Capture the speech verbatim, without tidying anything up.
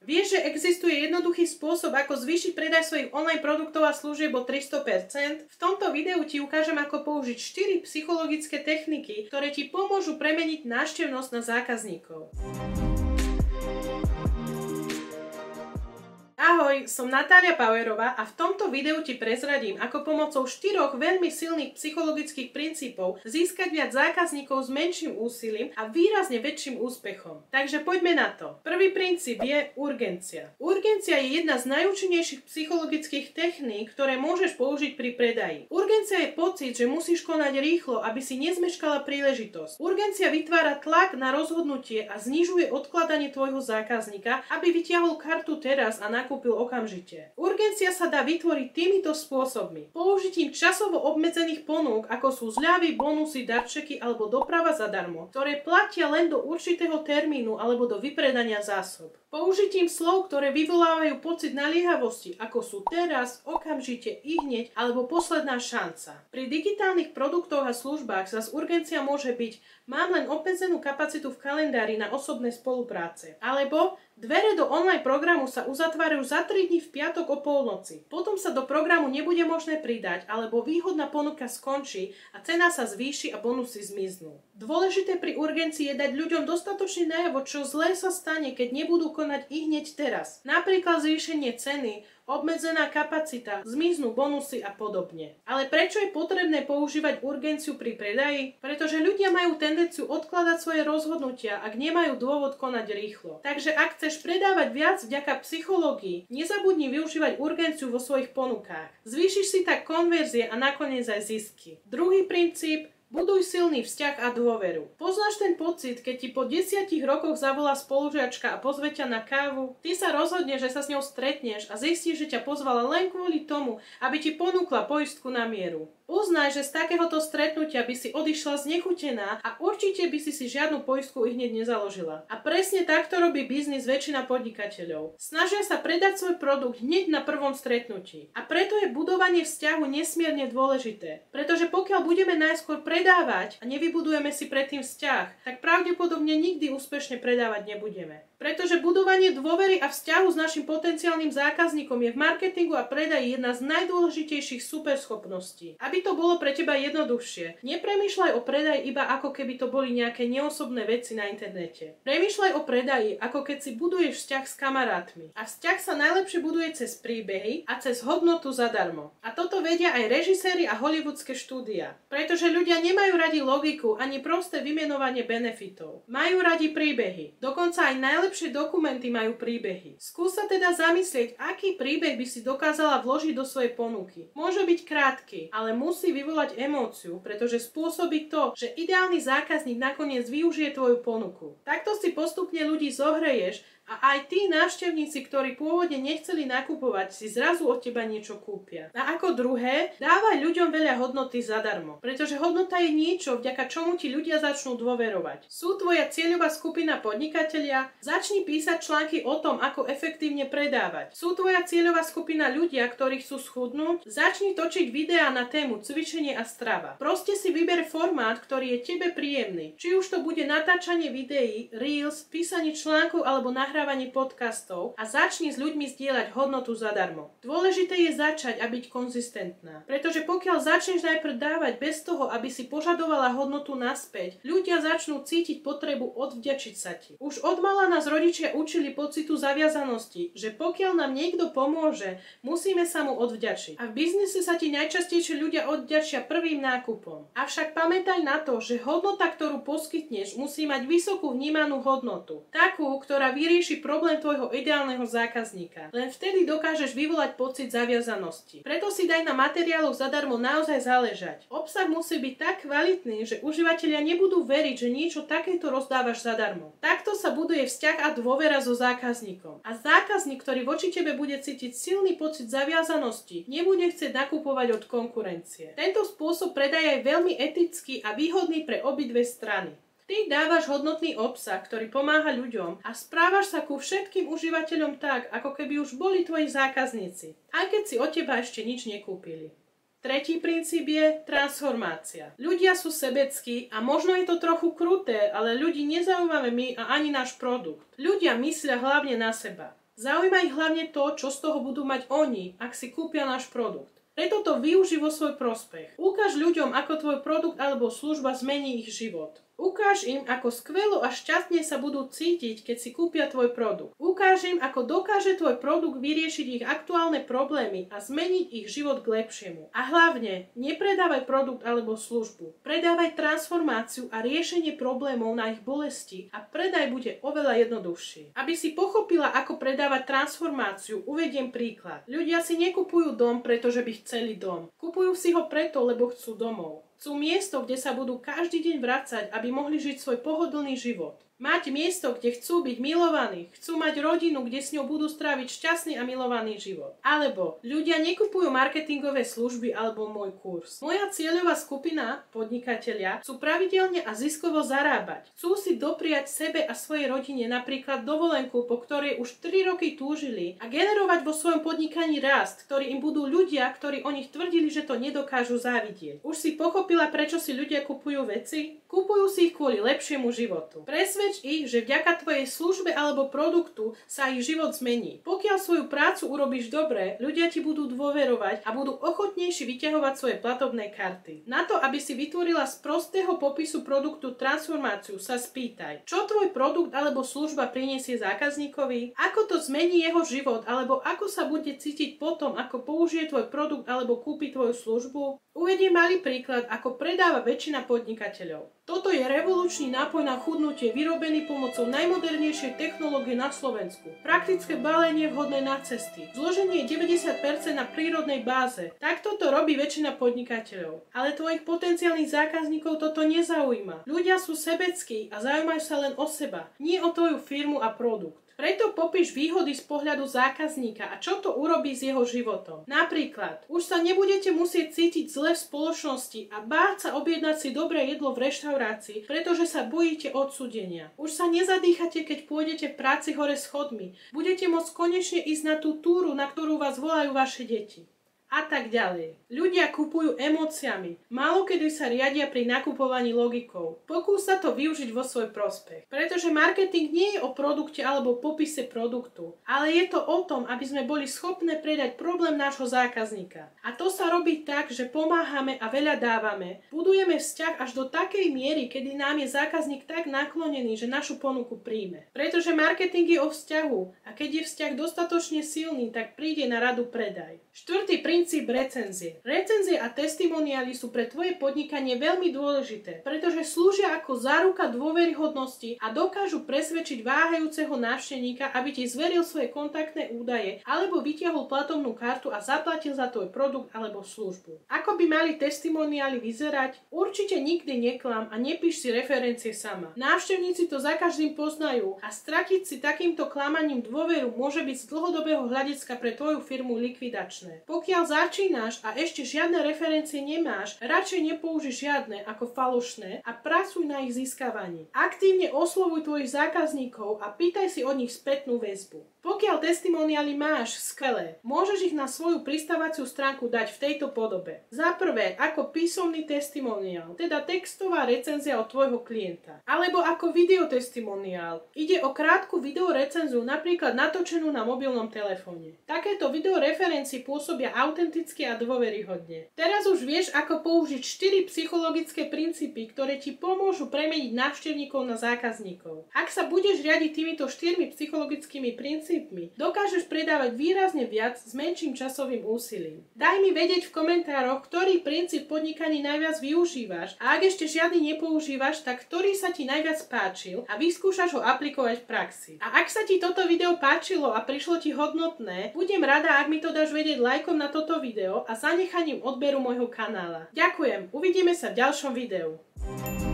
Vieš, že existuje jednoduchý spôsob, ako zvýšiť predaj svojich online produktov a služieb o tristo percent? V tomto videu ti ukážem, ako použiť štyri psychologické techniky, ktoré ti pomôžu premeniť návštevnosť na zákazníkov. Ahoj, som Natália Powerová a v tomto videu ti prezradím, ako pomocou štyroch veľmi silných psychologických princípov získať viac zákazníkov s menším úsilím a výrazne väčším úspechom. Takže poďme na to. Prvý princíp je urgencia. Urgencia je jedna z najúčinnejších psychologických techník, ktoré môžeš použiť pri predaji. Urgencia je pocit, že musíš konať rýchlo, aby si nezmeškala príležitosť. Urgencia vytvára tlak na rozhodnutie a znižuje odkladanie tvojho zákazníka, aby vytiahol kartu teraz a nakúpil okamžite. Urgencia sa dá vytvoriť týmito spôsobmi. Použitím časovo obmedzených ponúk, ako sú zľavy, bonusy, darčeky alebo doprava zadarmo, ktoré platia len do určitého termínu alebo do vypredania zásob. Použitím slov, ktoré vyvolávajú pocit naliehavosti, ako sú teraz, okamžite, ihneď alebo posledná šanca. Pri digitálnych produktoch a službách zas urgencia môže byť: mám len obmedzenú kapacitu v kalendári na osobné spolupráce. Alebo dvere do online programu sa uzatvárajú za tri dni v piatok o polnoci. Potom sa do programu nebude možné pridať, alebo výhodná ponuka skončí a cena sa zvýši a bonusy zmiznú. Dôležité pri urgencii je dať ľuďom dostatočne najavo, čo zlé sa stane, keď nebudú konať ihneď teraz. Napríklad zvýšenie ceny, obmedzená kapacita, zmiznú bonusy a podobne. Ale prečo je potrebné používať urgenciu pri predaji? Pretože ľudia majú tendenciu odkladať svoje rozhodnutia, ak nemajú dôvod konať rýchlo. Takže ak chceš predávať viac vďaka psychológii, nezabudni využívať urgenciu vo svojich ponukách. Zvýšiš si tak konverzie a nakoniec aj zisky. Druhý princíp: buduj silný vzťah a dôveru. Poznáš ten pocit, keď ti po desiatich rokoch zavolá spolužiačka a pozve ťa na kávu? Ty sa rozhodneš, že sa s ňou stretneš a zistíš, že ťa pozvala len kvôli tomu, aby ti ponúkla poistku na mieru. Uznaj, že z takéhoto stretnutia by si odišla znechutená a určite by si si žiadnu poistku ihneď nezaložila. A presne takto robí biznis väčšina podnikateľov. Snažia sa predať svoj produkt hneď na prvom stretnutí. A preto je budovanie vzťahu nesmierne dôležité. Pretože pokiaľ budeme najskôr predávať a nevybudujeme si predtým vzťah, tak pravdepodobne nikdy úspešne predávať nebudeme. Pretože budovanie dôvery a vzťahu s našim potenciálnym zákazníkom je v marketingu a predaji jedna z najdôležitejších superschopností. Aby to bolo pre teba jednoduchšie, nepremýšľaj o predaji iba ako keby to boli nejaké neosobné veci na internete. Premýšľaj o predaji ako keď si buduješ vzťah s kamarátmi. A vzťah sa najlepšie buduje cez príbehy a cez hodnotu zadarmo. A toto vedia aj režiséri a hollywoodske štúdia. Pretože ľudia nemajú radi logiku ani prosté vymenovanie benefitov. Majú radi príbehy. Dokonca aj najlepšie Najlepšie dokumenty majú príbehy. Skús sa teda zamyslieť, aký príbeh by si dokázala vložiť do svojej ponuky. Môže byť krátky, ale musí vyvolať emóciu, pretože spôsobí to, že ideálny zákazník nakoniec využije tvoju ponuku. Takto si postupne ľudí zohreješ a aj tí návštevníci, ktorí pôvodne nechceli nakupovať, si zrazu od teba niečo kúpia. A ako druhé, dávaj ľuďom veľa hodnoty zadarmo, pretože hodnota je niečo, vďaka čomu ti ľudia začnú dôverovať. Sú tvoja cieľová skupina podnikatelia? Začni písať články o tom, ako efektívne predávať. Sú tvoja cieľová skupina ľudia, ktorí chcú schudnúť? Začni točiť videá na tému cvičenie a strava. Proste si vyber formát, ktorý je tebe príjemný. Či už to bude natáčanie videí, reels, písanie článkov alebo nahrávanie podcastov a začni s ľuďmi zdieľať hodnotu zadarmo. Dôležité je začať a byť konzistentná. Pretože pokiaľ začneš najprv dávať bez toho, aby si požadovala hodnotu naspäť, ľudia začnú cítiť potrebu odvďačiť sa ti. Už odmala nás rodičia učili pocitu zaviazanosti, že pokiaľ nám niekto pomôže, musíme sa mu odvďačiť. A v biznise sa ti najčastejšie ľudia odvďačia prvým nákupom. Avšak pamätaj na to, že hodnota, ktorú poskytneš, musí mať vysokú vnímanú hodnotu. Takú, ktorá vyrieši problém tvojho ideálneho zákazníka. Len vtedy dokážeš vyvolať pocit zaviazanosti. Preto si daj na materiáloch zadarmo naozaj záležať. Obsah musí byť tak kvalitný, že užívateľia nebudú veriť, že niečo takéto rozdávaš zadarmo. Takto sa buduje vzťah a dôvera so zákazníkom. A zákazník, ktorý voči tebe bude cítiť silný pocit zaviazanosti, nebude chcieť nakupovať od konkurencie. Tento spôsob predaja je veľmi etický a výhodný pre obidve strany. Ty dávaš hodnotný obsah, ktorý pomáha ľuďom a správaš sa ku všetkým užívateľom tak, ako keby už boli tvoji zákazníci, aj keď si od teba ešte nič nekúpili. Tretí princíp je transformácia. Ľudia sú sebeckí a možno je to trochu kruté, ale ľudí nezaujímame my a ani náš produkt. Ľudia myslia hlavne na seba. Zaujíma ich hlavne to, čo z toho budú mať oni, ak si kúpia náš produkt. Preto to využij vo svoj prospech. Ukáž ľuďom, ako tvoj produkt alebo služba zmení ich život. Ukáž im, ako skvelo a šťastne sa budú cítiť, keď si kúpia tvoj produkt. Ukáž im, ako dokáže tvoj produkt vyriešiť ich aktuálne problémy a zmeniť ich život k lepšiemu. A hlavne, nepredávaj produkt alebo službu. Predávaj transformáciu a riešenie problémov na ich bolesti a predaj bude oveľa jednoduchší. Aby si pochopila, ako predávať transformáciu, uvediem príklad. Ľudia si nekupujú dom, pretože by chceli dom. Kupujú si ho preto, lebo chcú domov. Chcú miesto, kde sa budú každý deň vracať, aby mohli žiť svoj pohodlný život. Mať miesto, kde chcú byť milovaní, chcú mať rodinu, kde s ňou budú stráviť šťastný a milovaný život. Alebo ľudia nekupujú marketingové služby alebo môj kurz. Moja cieľová skupina, podnikatelia, chcú pravidelne a ziskovo zarábať. Chcú si dopriať sebe a svojej rodine napríklad dovolenku, po ktorej už tri roky túžili a generovať vo svojom podnikaní rast, ktorý im budú ľudia, ktorí o nich tvrdili, že to nedokážu závidieť. Už si pochopila, prečo si ľudia kupujú veci? Kupujú si ich kvôli lepšiemu životu. Presvedč ich, že vďaka tvojej službe alebo produktu sa ich život zmení. Pokiaľ svoju prácu urobíš dobre, ľudia ti budú dôverovať a budú ochotnejší vyťahovať svoje platobné karty. Na to, aby si vytvorila z prostého popisu produktu transformáciu, sa spýtaj, čo tvoj produkt alebo služba prinesie zákazníkovi, ako to zmení jeho život alebo ako sa bude cítiť potom, ako použije tvoj produkt alebo kúpi tvoju službu. Uvediem malý príklad, ako predáva väčšina podnikateľov. Toto je revolučný nápoj na chudnutie vyrobený pomocou najmodernejšej technológie na Slovensku. Praktické balenie vhodné na cesty. Zloženie je deväťdesiat percent na prírodnej báze. Takto to robí väčšina podnikateľov. Ale tvojich potenciálnych zákazníkov toto nezaujíma. Ľudia sú sebeckí a zaujímajú sa len o seba, nie o tvoju firmu a produkt. Preto popíš výhody z pohľadu zákazníka a čo to urobí s jeho životom. Napríklad, už sa nebudete musieť cítiť zle v spoločnosti a báť sa objednať si dobré jedlo v reštaurácii, pretože sa bojíte odsúdenia. Už sa nezadýchate, keď pôjdete v práci hore schodmi. Budete môcť konečne ísť na tú túru, na ktorú vás volajú vaše deti. A tak ďalej. Ľudia kupujú emóciami. Málokedy sa riadia pri nakupovaní logikou. Pokús sa to využiť vo svoj prospech. Pretože marketing nie je o produkte alebo popise produktu, ale je to o tom, aby sme boli schopné predať problém nášho zákazníka. A to sa robí tak, že pomáhame a veľa dávame. Budujeme vzťah až do takej miery, kedy nám je zákazník tak naklonený, že našu ponuku príjme. Pretože marketing je o vzťahu a keď je vzťah dostatočne silný, tak príde na radu predaj. Štvrtý princíp recenzie. Recenzie a testimoniály sú pre tvoje podnikanie veľmi dôležité, pretože slúžia ako záruka dôveryhodnosti a dokážu presvedčiť váhajúceho návštevníka, aby ti zveril svoje kontaktné údaje alebo vytiahol platobnú kartu a zaplatil za tvoj produkt alebo službu. Ako by mali testimoniály vyzerať? Určite nikdy neklam a nepíš si referencie sama. Návštevníci to za každým poznajú a stratiť si takýmto klamaním dôveru môže byť z dlhodobého hľadiska pre tvoju firmu likvidačné. Pokiaľ začínaš a ešte žiadne referencie nemáš, radšej nepouži žiadne ako falošné a pracuj na ich získavaní. Aktívne oslovuj tvojich zákazníkov a pýtaj si od nich spätnú väzbu. Pokiaľ testimoniály máš, skvelé, môžeš ich na svoju pristávaciu stránku dať v tejto podobe. Za prvé, ako písomný testimoniál, teda textová recenzia od tvojho klienta. Alebo ako videotestimoniál. Ide o krátku videorecenziu, napríklad natočenú na mobilnom telefóne. Takéto videoreferencie pôsobia autenticky a dôveryhodne. Teraz už vieš, ako použiť štyri psychologické princípy, ktoré ti pomôžu premeniť návštevníkov na zákazníkov. Ak sa budeš riadiť týmito štyrmi psychologickými princípmi, dokážeš predávať výrazne viac s menším časovým úsilím. Daj mi vedieť v komentároch, ktorý princíp podnikaní najviac využívaš a ak ešte žiadny nepoužívaš, tak ktorý sa ti najviac páčil a vyskúšaš ho aplikovať v praxi. A ak sa ti toto video páčilo a prišlo ti hodnotné, budem rada, ak mi to dáš vedieť lajkom na toto video a zanechaním odberu môjho kanála. Ďakujem, uvidíme sa v ďalšom videu.